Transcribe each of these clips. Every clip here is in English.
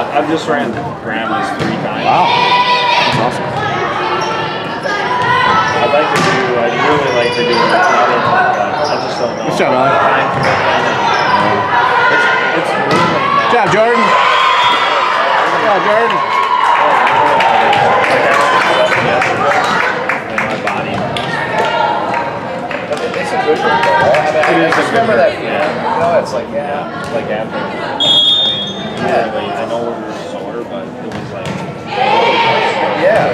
I've just ran grandma's 3 times. Wow. That's awesome. I'd really like to do it, but I just don't know. Good job, Alan. It's really nice. Good job, Jordan. Good job, Jordan. My body. It's a good one, though. I remember that. Yeah. You know, it's like, yeah. Like after. I know we were sore, but it was like. Yeah.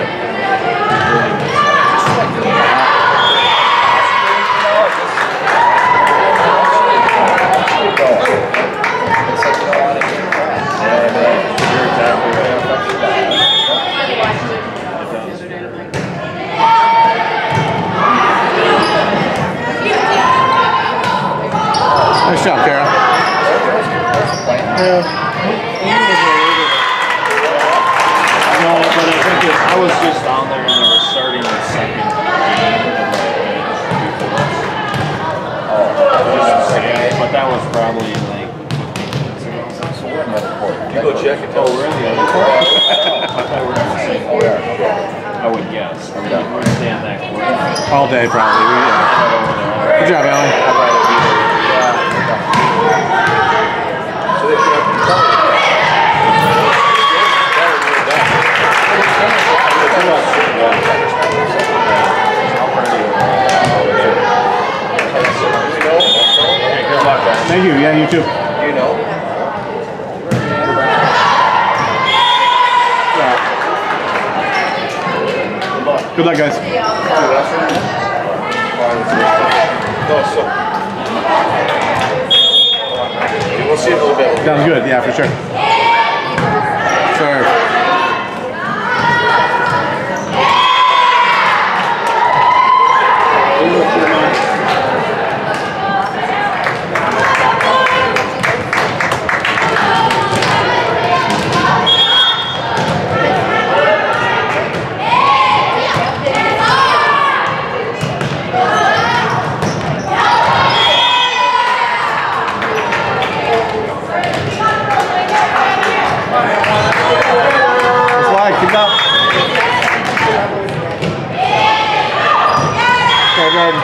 Nice job, Kara. Yeah. No, but I think I was just down there and they were starting the second game. But that was probably like. You go check it. Oh, really? I thought we were in the same order. I would guess. I would stay on that court. All day, probably. Yeah. Good job, Alan. So they should have Thank you. Yeah, you too. you know? Good luck, guys. No, so. We'll see in a little bit. Sounds good. Yeah, for sure. Sure. Keep up. Okay, Jordan.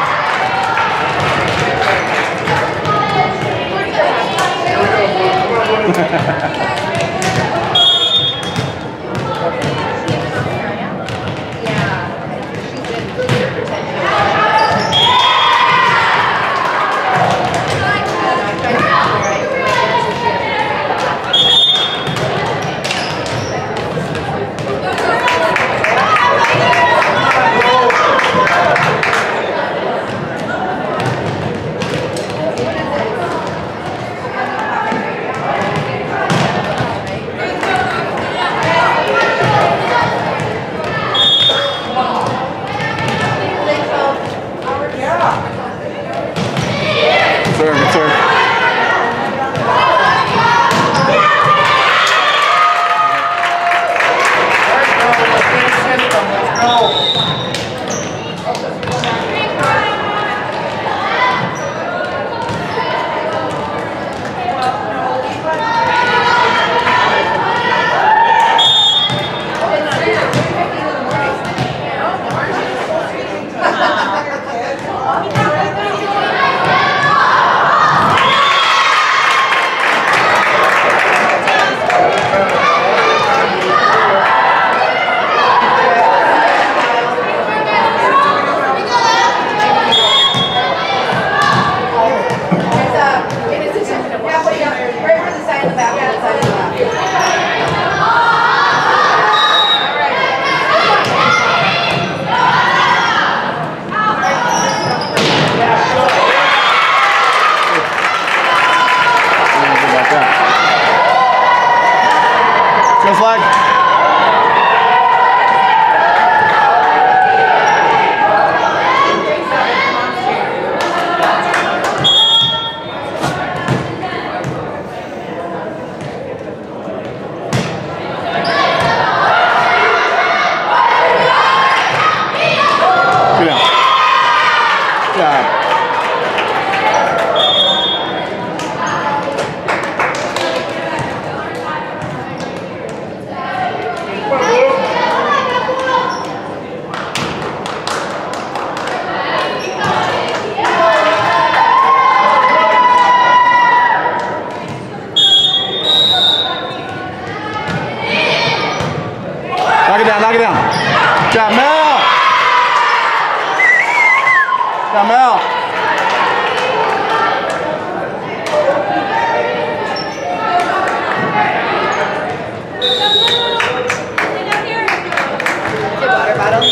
job, Mel! Good job, Mel! Water bottle.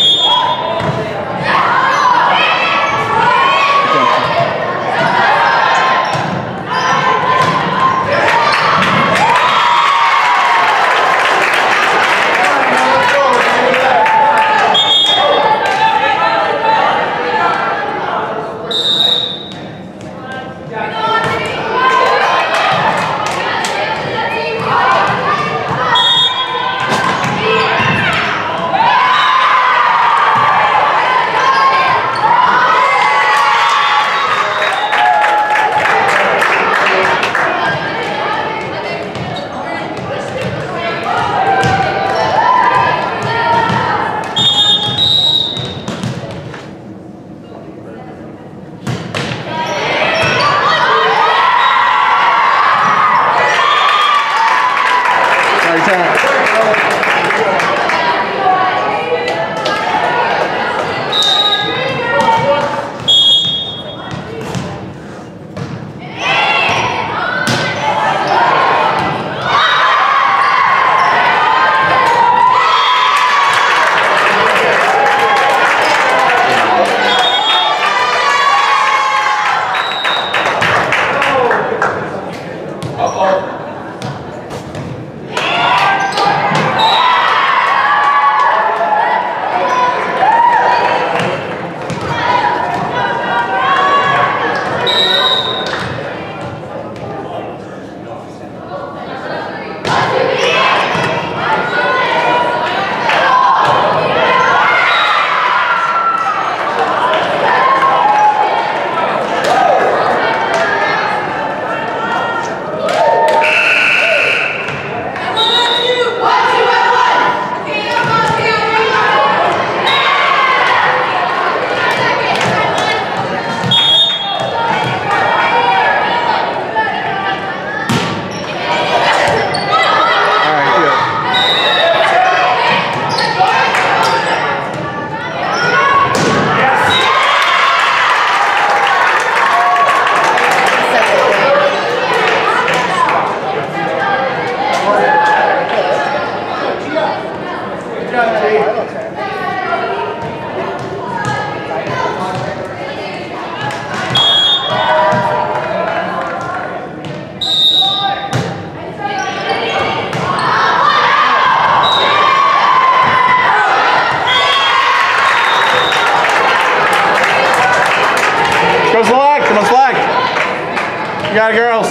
You got it, girls.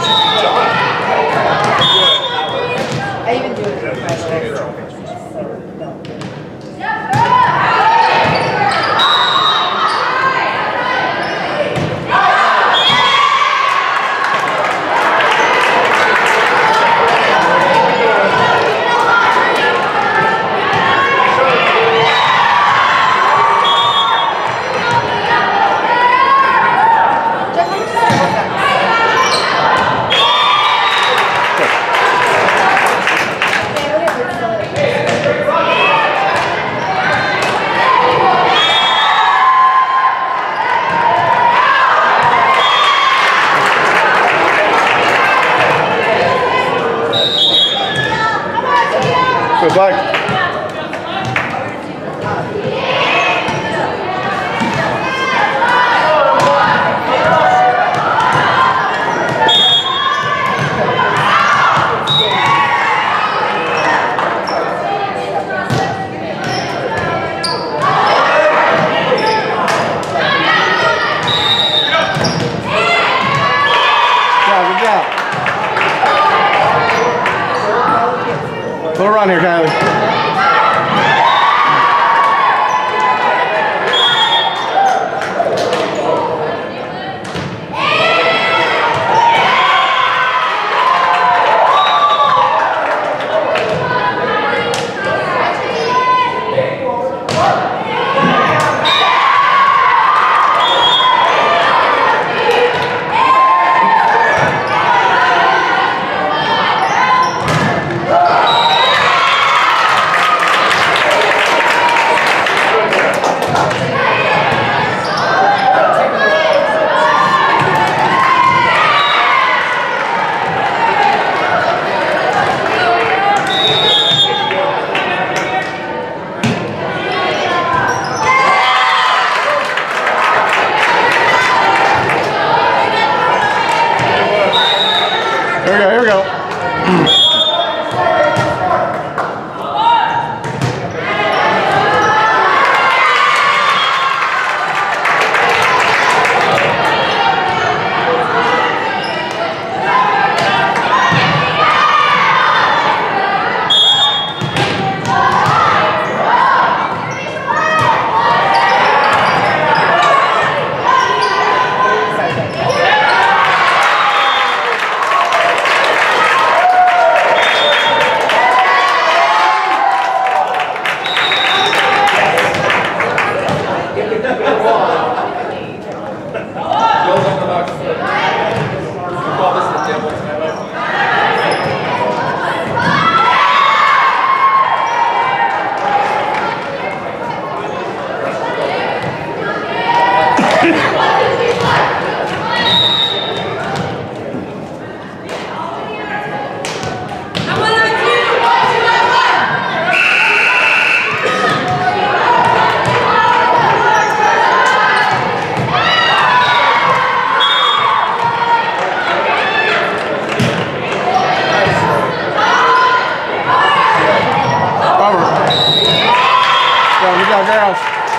I even do it for my Good luck. Good job. Little run here, Kylie. Good job, girls.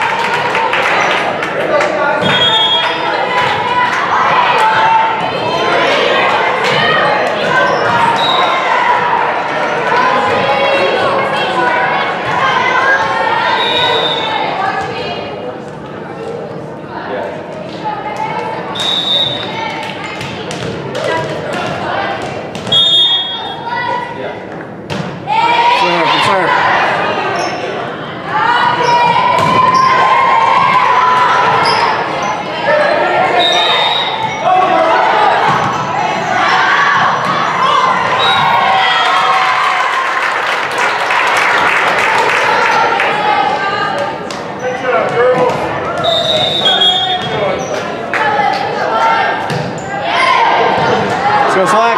Serve. Let's go select.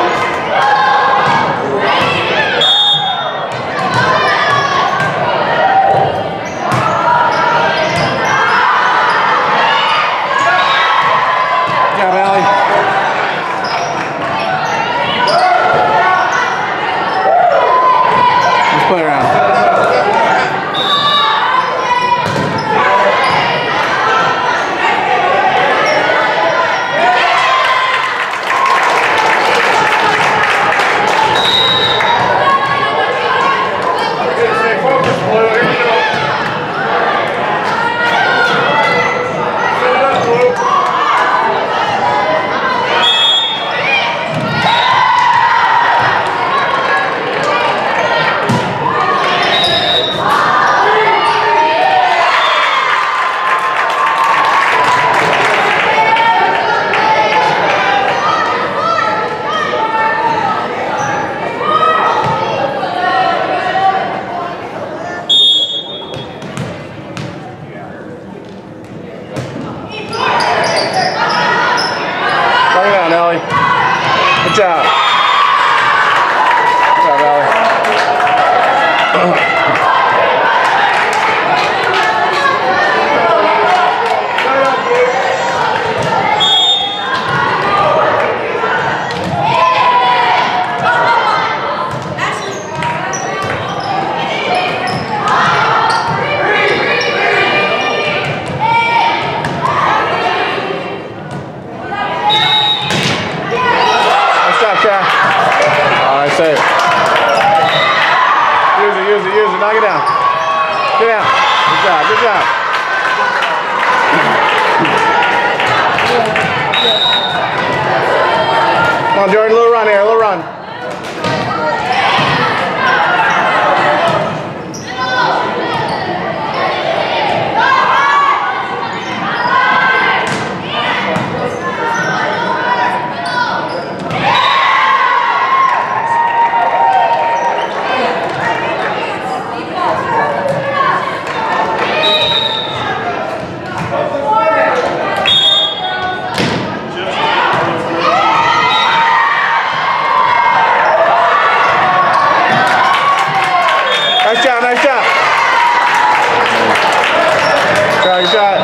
Good job, Allie. Let's play around. Bring it down, Ellie. Good job. Good job, Ellie. Alright, save it. Use it. Knock it down. Get down. Good job. Come on, Jordan, a little run here, a little run. Nice job. Good shot.